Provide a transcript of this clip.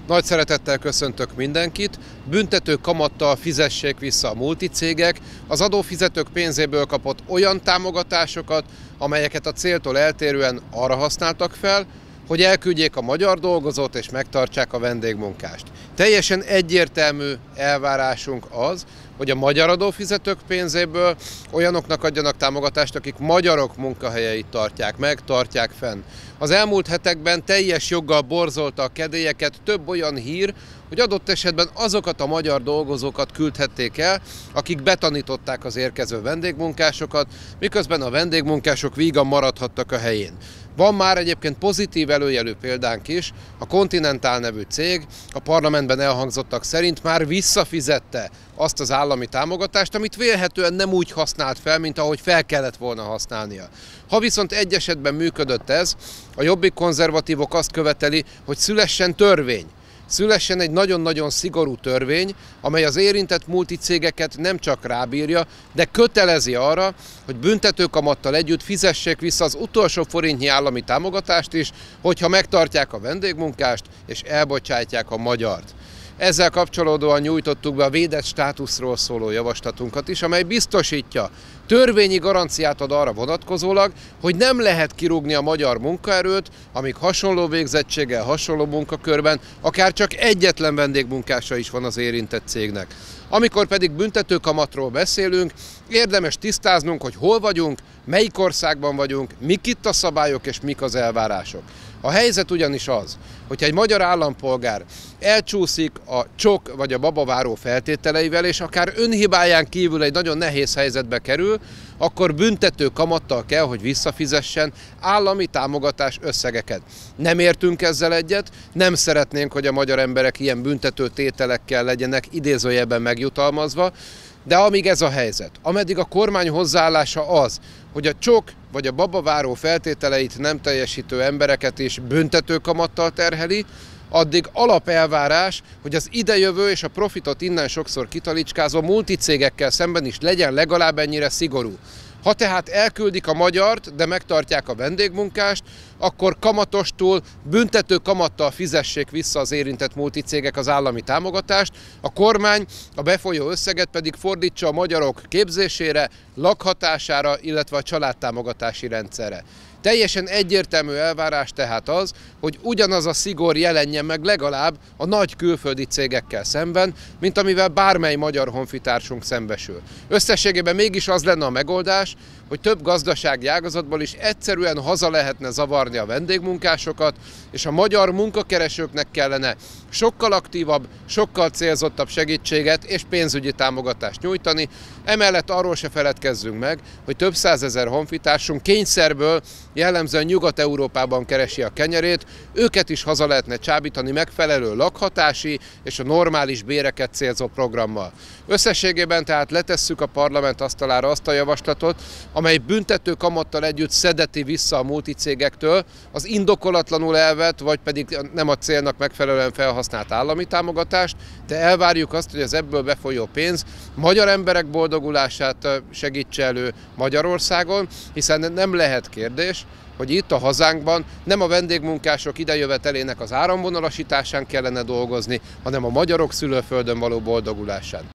Nagy szeretettel köszöntök mindenkit. Büntető kamattal fizessék vissza a multicégek az adófizetők pénzéből kapott olyan támogatásokat, amelyeket a céltól eltérően arra használtak fel, hogy elküldjék a magyar dolgozót és megtartsák a vendégmunkást. Teljesen egyértelmű elvárásunk az, hogy a magyar adófizetők pénzéből olyanoknak adjanak támogatást, akik magyarok munkahelyeit tartják meg, tartják fenn. Az elmúlt hetekben teljes joggal borzolta a kedélyeket több olyan hír, hogy adott esetben azokat a magyar dolgozókat küldhették el, akik betanították az érkező vendégmunkásokat, miközben a vendégmunkások vígan maradhattak a helyén. Van már egyébként pozitív előjelű példánk is, a Continental nevű cég a parlamentben elhangzottak szerint már visszafizette azt az állami támogatást, amit vélhetően nem úgy használt fel, mint ahogy fel kellett volna használnia. Ha viszont egy esetben működött ez, a Jobbik konzervatívok azt követeli, hogy szülessen törvény. Szülessen egy nagyon-nagyon szigorú törvény, amely az érintett multicégeket nem csak rábírja, de kötelezi arra, hogy büntetőkamattal együtt fizessék vissza az utolsó forintnyi állami támogatást is, hogyha megtartják a vendégmunkást és elbocsátják a magyart. Ezzel kapcsolódóan nyújtottuk be a védett státuszról szóló javaslatunkat is, amely biztosítja, törvényi garanciát ad arra vonatkozólag, hogy nem lehet kirúgni a magyar munkaerőt, amíg hasonló végzettséggel, hasonló munkakörben akár csak egyetlen vendégmunkása is van az érintett cégnek. Amikor pedig büntetőkamatról beszélünk, érdemes tisztáznunk, hogy hol vagyunk, melyik országban vagyunk, mik itt a szabályok és mik az elvárások. A helyzet ugyanis az, hogyha egy magyar állampolgár elcsúszik a csok vagy a babaváró feltételeivel, és akár önhibáján kívül egy nagyon nehéz helyzetbe kerül, akkor büntető kamattal kell, hogy visszafizessen állami támogatás összegeket. Nem értünk ezzel egyet, nem szeretnénk, hogy a magyar emberek ilyen büntető tételekkel legyenek idézőjelben megjutalmazva, de amíg ez a helyzet, ameddig a kormány hozzáállása az, hogy a csok vagy a babaváró feltételeit nem teljesítő embereket is büntetőkamattal terheli, addig alapelvárás, hogy az idejövő és a profitot innen sokszor kitalicskázó multicégekkel szemben is legyen legalább ennyire szigorú. Ha tehát elküldik a magyart, de megtartják a vendégmunkást, akkor kamatostól büntető kamattal fizessék vissza az érintett multicégek az állami támogatást, a kormány a befolyó összeget pedig fordítsa a magyarok képzésére, lakhatására, illetve a családtámogatási rendszerre. Teljesen egyértelmű elvárás tehát az, hogy ugyanaz a szigor jelenjen meg legalább a nagy külföldi cégekkel szemben, mint amivel bármely magyar honfitársunk szembesül. Összességében mégis az lenne a megoldás, hogy több gazdasági ágazatból is egyszerűen haza lehetne zavarni a vendégmunkásokat, és a magyar munkakeresőknek kellene sokkal aktívabb, sokkal célzottabb segítséget és pénzügyi támogatást nyújtani. Emellett arról se feledkezzünk meg, hogy több százezer honfitársunk kényszerből jellemzően Nyugat-Európában keresi a kenyerét, őket is haza lehetne csábítani megfelelő lakhatási és a normális béreket célzó programmal. Összességében tehát letesszük a parlament asztalára azt a javaslatot, amely büntető kamattal együtt szedeti vissza a multicégektől az indokolatlanul elvett, vagy pedig nem a célnak megfelelően felhasznált állami támogatást, de elvárjuk azt, hogy az ebből befolyó pénz magyar emberek boldogulását segítse elő Magyarországon, hiszen nem lehet kérdés, hogy itt a hazánkban nem a vendégmunkások idejövetelének az áramvonalasításán kellene dolgozni, hanem a magyarok szülőföldön való boldogulásán.